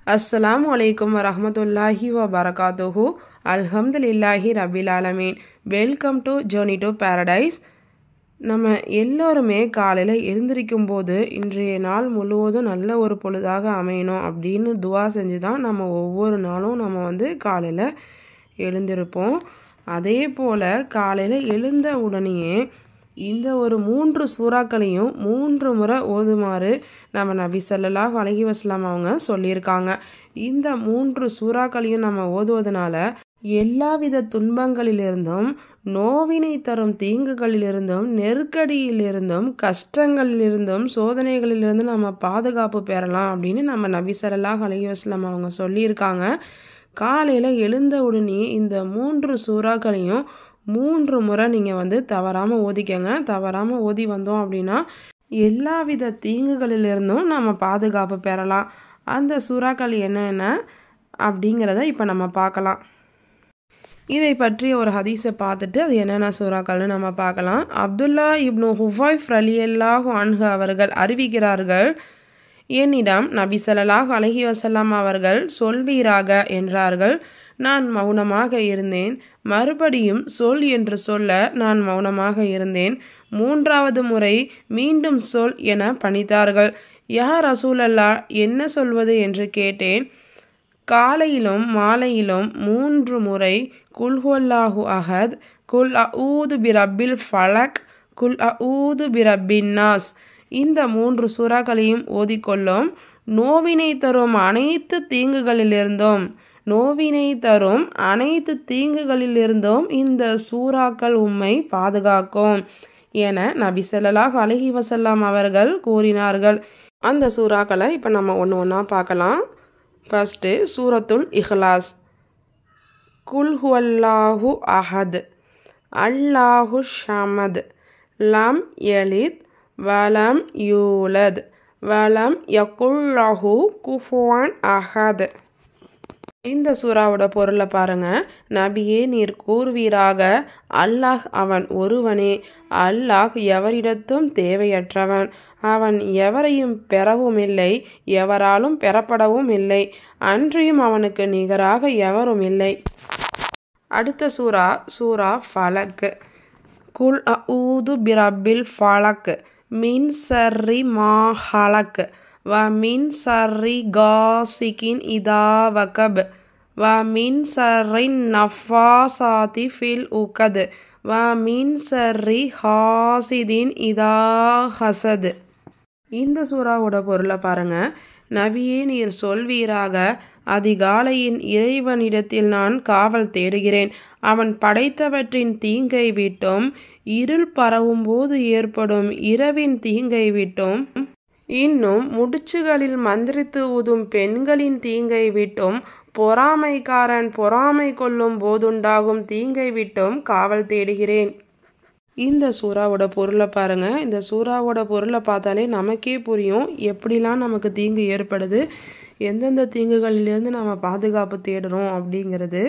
அஸ்ஸலாமு அலைக்கும் வரஹ்மத்துல்லாஹி வபரகாத்துஹு. அல்ஹம்துலில்லாஹி ரபில் ஆலமீன். Welcome to journey to paradise. நம்ம எல்லோருமே காலையில் எழுந்திருக்கும் போது இன்றைய நாள் முழுவதும் நல்ல ஒரு பொழுதாக அமையணும் அப்படின்னு துவா செஞ்சு தான் நம்ம ஒவ்வொரு நாளும் நம்ம காலையில் எழுந்திருப்போம். அதே போல் காலையில் எழுந்த உடனேயே இந்த ஒரு 3 சூறாக்களையும் 3 முறை ஓதுமாறு நம்ம நபி ஸல்லல்லாஹு அலைஹி வஸல்லம் அவங்க சொல்லியிருக்காங்க. இந்த 3 சூறாக்களையும் நம்ம ஓதுவதனால எல்லாவித துன்பங்களிலிருந்தும், நோவினை தரும் தீங்குகளிலிருந்தும், நெருக்கடியிலிருந்தும், கஷ்டங்களிலிருந்தும், சோதனைகளிலிருந்து நம்ம பாதுகாப்பு பெறலாம் அப்படின்னு நம்ம நபி ஸல்லல்லாஹு அலைஹி வஸல்லம் அவங்க சொல்லியிருக்காங்க. காலையில் எழுந்த உடனே இந்த 3 சூறாக்களையும் 3 முறை நீங்கள் தவறாமல் ஓதிக்கங்க. தவறாமல் ஓதி வந்தோம் அப்படின்னா எல்லாவித தீங்குகளிலிருந்தும் நம்ம பாதுகாப்பு பெறலாம். அந்த சூறாக்கள் என்னென்ன அப்படிங்கிறத இப்போ நம்ம பார்க்கலாம். இதை பற்றி ஒரு ஹதீஸை பார்த்துட்டு அது என்னென்ன சூறாக்கள்னு நம்ம பார்க்கலாம். அப்துல்லா இப்னு ஹுஃபைஃப் ரலியல்லாஹு அன்ஹு அவர்கள் அறிவிக்கிறார்கள், என்னிடம் நபி ஸல்லல்லாஹு அலைஹி வஸல்லம் அவர்கள் சொல்வீராக என்றார்கள். நான் மௌனமாக இருந்தேன். மறுபடியும் சொல் என்று சொல்ல நான் மௌனமாக இருந்தேன். 3வது முறை மீண்டும் சொல் என பணித்தார்கள். யா ரசூலல்லாஹ், என்ன சொல்வது என்று கேட்டேன். காலையிலும் மாலையிலும் 3 முறை குல் ஹுவல்லாஹு அஹத், குல் அஊது பிரப்பில் ஃபலக், குல் அஊது பிரப்பின் நாஸ் இந்த 3 சூறாக்களையும் ஓதிக்கொள்ளும். நோவினை தரும் அனைத்து தீங்குகளிலிருந்தும் இந்த சூறாக்கள் உம்மை பாதுகாக்கும் என நபி ஸல்லல்லாஹு அலைஹி வஸல்லம் அவர்கள் கூறினார்கள். அந்த சூறாக்களை இப்போ நம்ம ஒன்று ஒன்றா பார்க்கலாம். ஃபஸ்ட்டு சூரத்துல் இஹ்லாஸ். குல் ஹுவல்லாஹு அஹத், அல்லாஹு ஷமத், லம் யலித் வலம் யூலத் வலம் யகுல்லஹு குஃபுவன் அஹத். இந்த சூறாவோட பொருளை பாருங்க. நபியே, நீர் கூறுவீராக, அல்லாஹ் அவன் ஒருவனே. அல்லாஹ் எவரிடத்தும் தேவையற்றவன். அவன் எவரையும் பெறவும் இல்லை, எவராலும் பெறப்படவும் இல்லை. அன்றியும் அவனுக்கு நிகராக எவரும் இல்லை. அடுத்த சூரா ஃபலக். குல் அஊது பிரப்பில் ஃபலக் மின் ஷர்ரி மா ஹலக் வ மின் ஷர்ரி காசிகின் இதா வகப் வ மின் ஷர்ரி நஃபாசாதி ஃபில் உகத் வ மின் ஷர்ரி ஹாசிதின் இதா ஹசத். இந்த சூறாவோட பொருளை பாருங்க. நபியே, நீர் சொல்வீராக, அதிகாலையின் இறைவனிடத்தில் நான் காவல் தேடுகிறேன். அவன் படைத்தவற்றின் தீங்கை விட்டும், இருள் பரவும் போது ஏற்படும் இரவின் தீங்கை விட்டும், இன்னும் முடிச்சுகளில் மந்திரித்து ஊதும் பெண்களின் தீங்கை விட்டும், பொறாமைக்காரன் பொறாமை கொள்ளும் போதுண்டாகும் தீங்கை விட்டும் காவல் தேடுகிறேன். இந்த சூறாவோட பொருளை பாருங்க. இந்த சூறாவோட பொருளை பார்த்தாலே நமக்கே புரியும் எப்படிலாம் நமக்கு தீங்கு ஏற்படுது, எந்தெந்த தீங்குகளிலிருந்து நம்ம பாதுகாப்பு தேடுறோம் அப்படிங்கிறது.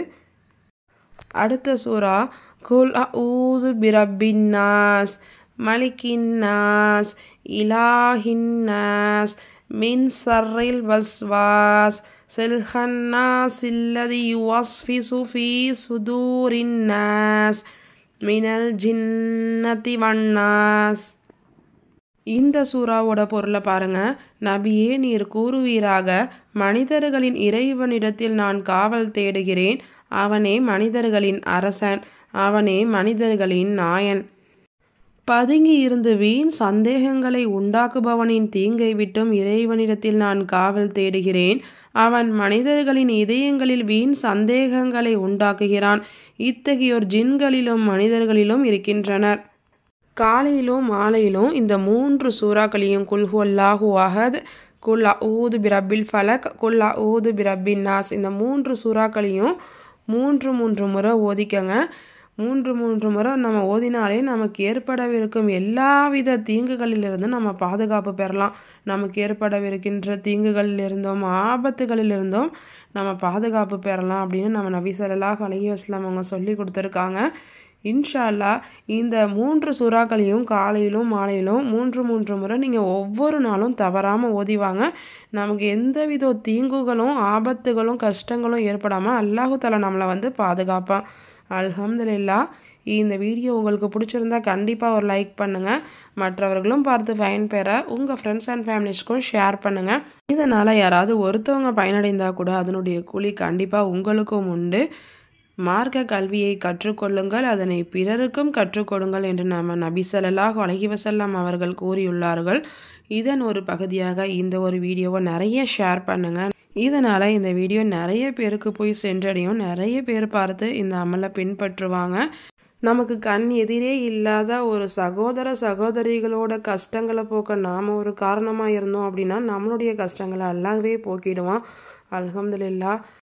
அடுத்த சூறா குல் அஊது பிரப்பின் நாஸ், மலிக்கின் நாஸ், இலாஹின் நாஸ், மின் ஷர்ரில் வஸ்வாஸ் சில்ஹன்னாஸ் இல்லதி யுவஸ்விசு ஃபீ சுதூரின் நாஸ் மினல் ஜின்னதி வன்னாஸ். இந்த சூறாவோட பொருளை பாருங்க. நபியே, நீர் கூறுவீராக, மனிதர்களின் இறைவனிடத்தில் நான் காவல் தேடுகிறேன். அவனே மனிதர்களின் அரசன், அவனே மனிதர்களின் நாயன். பதுங்கி இருந்து வீண் சந்தேகங்களை உண்டாக்குபவனின் தீங்கை விட்டும் இறைவனிடத்தில் நான் காவல் தேடுகிறேன். அவன் மனிதர்களின் இதயங்களில் வீண் சந்தேகங்களை உண்டாக்குகிறான். இத்தகையோர் ஜின்களிலும் மனிதர்களிலும் இருக்கின்றனர். காலையிலும் மாலையிலும் இந்த 3 சூறாக்களையும் குல் ஹுவல்லாஹு அஹத், குல் அஊது பிரப்பில் ஃபலக், குல் அஊது பிரப்பின் நாஸ் இந்த 3 சூறாக்களையும் 3 முறை ஓதிக்கங்க. 3 முறை நம்ம ஓதினாலே நமக்கு ஏற்படவிருக்கும் எல்லாவித தீங்குகளிலிருந்து நம்ம பாதுகாப்பு பெறலாம். நமக்கு ஏற்படவிருக்கின்ற தீங்குகளிலிருந்தும் ஆபத்துகளிலிருந்தும் நம்ம பாதுகாப்பு பெறலாம் அப்படின்னு நம்ம நபி ஸல்லல்லாஹு அலைஹி வஸல்லம் அவங்க சொல்லி கொடுத்துருக்காங்க. இன்ஷா அல்லாஹ் இந்த 3 சூறாக்களையும் காலையிலும் மாலையிலும் 3 முறை நீங்கள் ஒவ்வொரு நாளும் தவறாமல் ஓதிவாங்க. நமக்கு எந்தவித தீங்குகளும் ஆபத்துகளும் கஷ்டங்களும் ஏற்படாமல் அல்லாஹு தஆலா நம்மளை பாதுகாப்பான். அல்ஹம்துலில்லாஹ். இந்த வீடியோ உங்களுக்கு பிடிச்சிருந்தா கண்டிப்பாக ஒரு லைக் பண்ணுங்கள். மற்றவர்களும் பார்த்து பயன்பெற உங்கள் ஃப்ரெண்ட்ஸ் அண்ட் ஃபேமிலிஸ்க்கும் ஷேர் பண்ணுங்கள். இதனால் யாராவது ஒருத்தவங்க பயனடைந்தால் கூட அதனுடைய கூலி கண்டிப்பாக உங்களுக்கும் உண்டு. மார்க்க கல்வியை கற்றுக்கொள்ளுங்கள், அதனை பிறருக்கும் கற்றுக் கொடுங்கள் என்று நம்ம நபி ஸல்லல்லாஹு அலைஹி வஸல்லம் அவர்கள் கூறியுள்ளார்கள். இதன் ஒரு பகுதியாக இந்த ஒரு வீடியோவை நிறைய ஷேர் பண்ணுங்கள். இதனால் இந்த வீடியோ நிறைய பேருக்கு போய் சென்றடையும். நிறைய பேர் பார்த்து இந்த அமலை பின்பற்றுவாங்க. நமக்கு கண் எதிரே இல்லாத ஒரு சகோதர சகோதரிகளோட கஷ்டங்களை போக்க நாம் ஒரு காரணமாக இருந்தோம் அப்படின்னா நம்மளுடைய கஷ்டங்களை அல்லாஹ்வே போக்கிடுவான். அல்ஹம்துலில்லாஹ்.